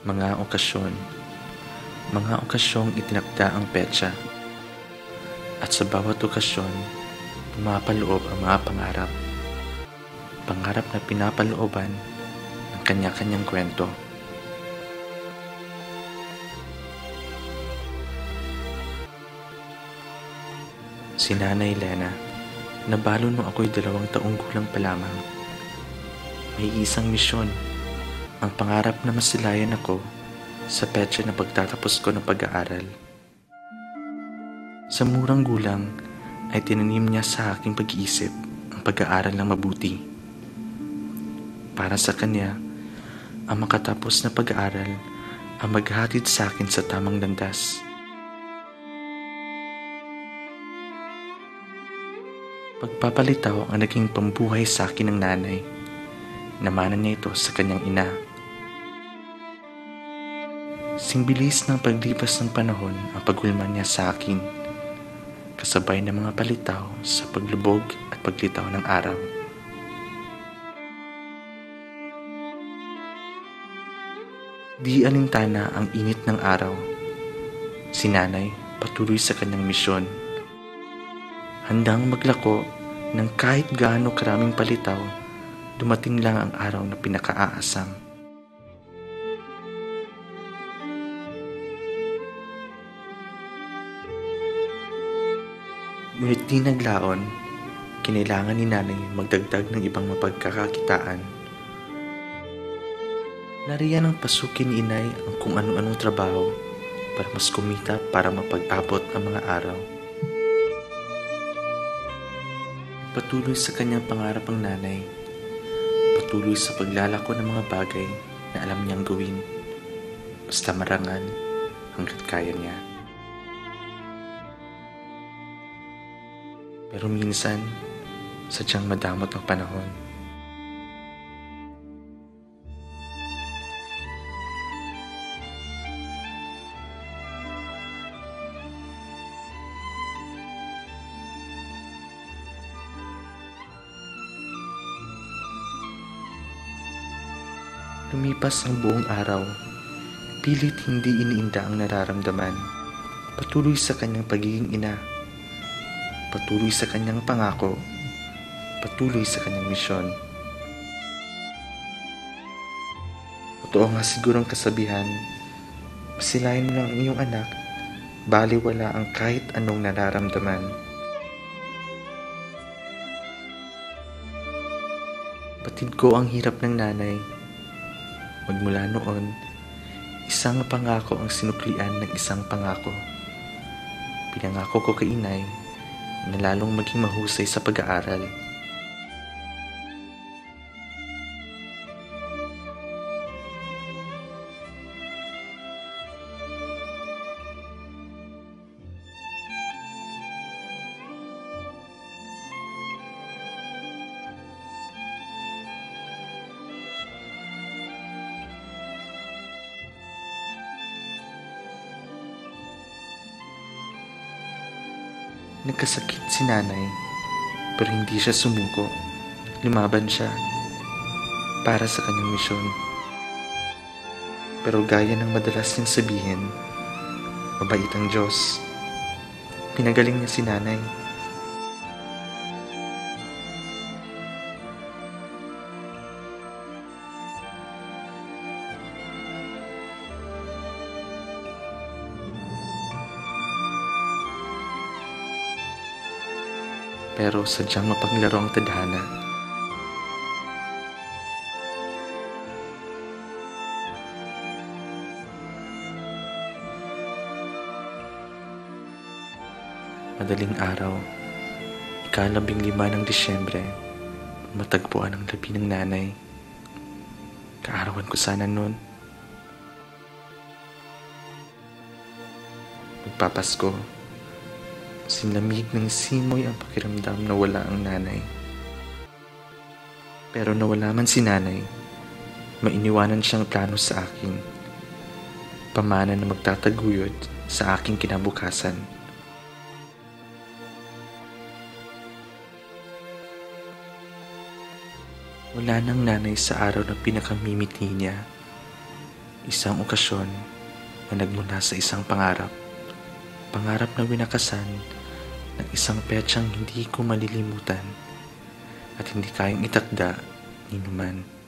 Mga okasyong itinakda ang petsa, at sa bawat okasyon, pumapaloob ang mga pangarap na pinapalooban ng kanya-kanyang kwento. Si Nanay Lena, nabalo nung ako'y 2 taong gulang pa lamang. May isang misyon, ang pangarap na masilayan ako sa petsa na pagtatapos ko ng pag-aaral. Sa murang gulang ay tinanim niya sa aking pag-iisip ang pag-aaral ng mabuti. Para sa kanya, ang makatapos na pag-aaral ang maghahatid sa akin sa tamang landas. Pagpapalitaw ang naging pambuhay sa akin ng nanay. Namana niya ito sa kanyang ina. Singbilis ng paglipas ng panahon ang pagulman niya sa akin, kasabay ng mga palitaw sa paglubog at paglitaw ng araw. Di alintana ang init ng araw. Si nanay patuloy sa kanyang misyon. Handang maglako ng kahit gaano karaming palitaw, dumating lang ang araw na pinakaaasam. Ngunit di naglaon, kinailangan ni nanay magdagdag ng ibang mapagkakakitaan. Nariyan ang pasukin ni inay ang kung ano-anong trabaho para mas kumita para mapag-abot ang mga araw. Patuloy sa kanyang pangarap ang nanay, patuloy sa paglalako ng mga bagay na alam niyang gawin, basta marangal hanggat kaya niya. Pero minsan, sadyang madamot ang panahon. Lumipas ang buong araw, pilit hindi iniinda ang nararamdaman. Patuloy sa kanyang pagiging ina, patuloy sa kanyang pangako, patuloy sa kanyang misyon. Totoo nga siguro ang kasabihan, masilayan mo lang ang iyong anak, baliwala ang kahit anong nararamdaman. Batid ko ang hirap ng nanay. Magmula noon, isang pangako ang sinuklian ng isang pangako. Pinangako ko kay inay na lalong maging mahusay sa pag-aaral. Nagkasakit si nanay, pero hindi siya sumuko. Lumaban siya para sa kanyang misyon. Pero gaya ng madalas niyang sabihin, mabait ang Diyos. Pinagaling niya si nanay. Pero sadyang mapaglaro ang tadhana. Madaling araw, ika-15 ng Disyembre, matagpuan ang labi ng nanay. Kaarawan ko sana noon. Magpapasko. Sinlamig ng simoy ang pakiramdam na wala ang nanay. Pero nawala man si nanay, mainiwanan siyang plano sa akin. Pamana na magtataguyod sa aking kinabukasan. Wala nang nanay sa araw na pinakamimiti niya. Isang okasyon na nagmula sa isang pangarap. Pangarap na winakasan ng isang petsang hindi ko malilimutan at hindi kayang itakda ni numan.